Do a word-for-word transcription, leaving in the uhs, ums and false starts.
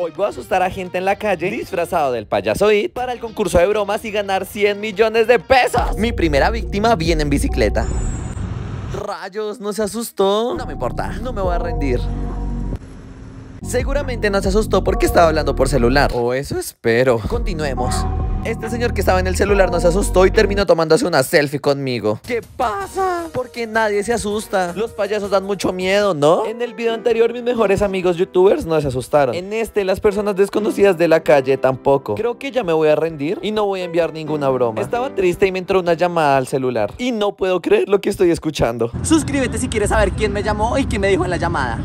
Hoy voy a asustar a gente en la calle disfrazado del payaso It para el concurso de bromas y ganar cien millones de pesos. Mi primera víctima viene en bicicleta. Rayos, ¿no se asustó? No me importa, no me voy a rendir. Seguramente no se asustó porque estaba hablando por celular. O eso espero. Continuemos. Este señor que estaba en el celular no se asustó y terminó tomándose una selfie conmigo. ¿Qué pasa? ¿Por qué nadie se asusta? Los payasos dan mucho miedo, ¿no? En el video anterior mis mejores amigos youtubers no se asustaron. En este las personas desconocidas de la calle tampoco. Creo que ya me voy a rendir y no voy a enviar ninguna broma. Estaba triste y me entró una llamada al celular y no puedo creer lo que estoy escuchando. Suscríbete si quieres saber quién me llamó y quién me dijo en la llamada.